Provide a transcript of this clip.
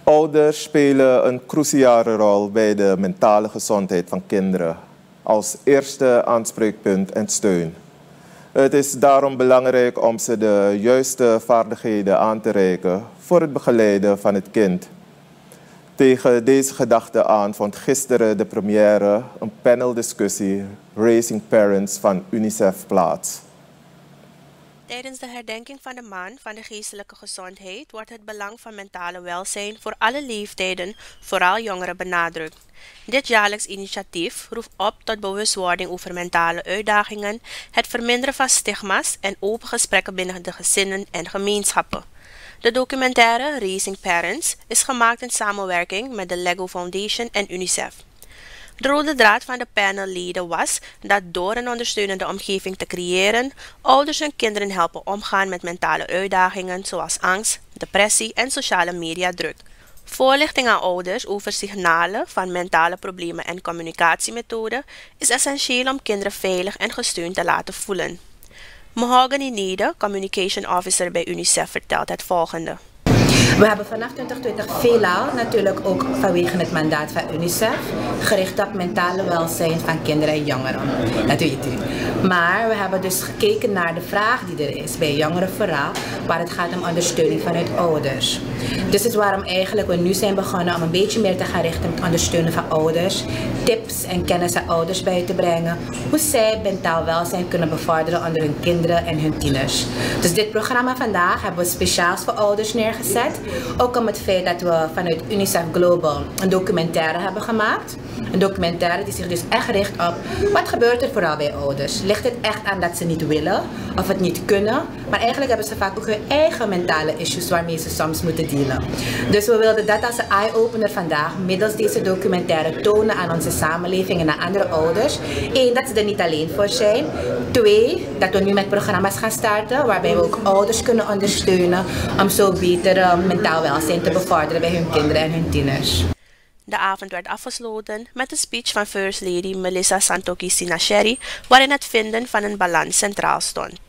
Ouders spelen een cruciale rol bij de mentale gezondheid van kinderen als eerste aanspreekpunt en steun. Het is daarom belangrijk om ze de juiste vaardigheden aan te reiken voor het begeleiden van het kind. Tegen deze gedachte aan vond gisteren de première een paneldiscussie Raising Parents van UNICEF plaats. Tijdens de herdenking van de Maand van de Geestelijke Gezondheid wordt het belang van mentale welzijn voor alle leeftijden, vooral jongeren, benadrukt. Dit jaarlijks initiatief roept op tot bewustwording over mentale uitdagingen, het verminderen van stigma's en open gesprekken binnen de gezinnen en gemeenschappen. De documentaire Raising Parents is gemaakt in samenwerking met de Lego Foundation en UNICEF. De rode draad van de panelleden was dat door een ondersteunende omgeving te creëren, ouders hun kinderen helpen omgaan met mentale uitdagingen zoals angst, depressie en sociale mediadruk. Voorlichting aan ouders over signalen van mentale problemen en communicatiemethoden is essentieel om kinderen veilig en gesteund te laten voelen. Mahogany Nede, Communication Officer bij UNICEF, vertelt het volgende. We hebben vanaf 2020 veelal, natuurlijk ook vanwege het mandaat van UNICEF, gericht op mentale welzijn van kinderen en jongeren. Dat weet u. Maar we hebben dus gekeken naar de vraag die er is, bij jongeren vooral, waar het gaat om ondersteuning vanuit ouders. Dus het is waarom eigenlijk we nu zijn begonnen om een beetje meer te gaan richten op het ondersteunen van ouders, tips en kennis aan ouders bij te brengen, hoe zij mentaal welzijn kunnen bevorderen onder hun kinderen en hun tieners. Dus dit programma vandaag hebben we speciaal voor ouders neergezet. Ook om het feit dat we vanuit UNICEF Global een documentaire hebben gemaakt. Een documentaire die zich dus echt richt op wat gebeurt er vooral bij ouders. Ligt het echt aan dat ze niet willen of het niet kunnen? Maar eigenlijk hebben ze vaak ook hun eigen mentale issues waarmee ze soms moeten dealen. Dus we wilden dat als een eye-opener vandaag middels deze documentaire tonen aan onze samenleving en aan andere ouders. 1, dat ze er niet alleen voor zijn. 2, dat we nu met programma's gaan starten waarbij we ook ouders kunnen ondersteunen om zo beter mentaal welzijn te bevorderen bij hun kinderen en hun tieners. De avond werd afgesloten met een speech van First Lady Melissa Santoki Sinacheri, waarin het vinden van een balans centraal stond.